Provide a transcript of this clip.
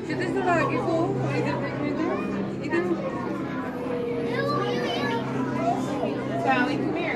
क्षितिज थोड़ा आगे को और इधर देखने दो इधर Sally, come here.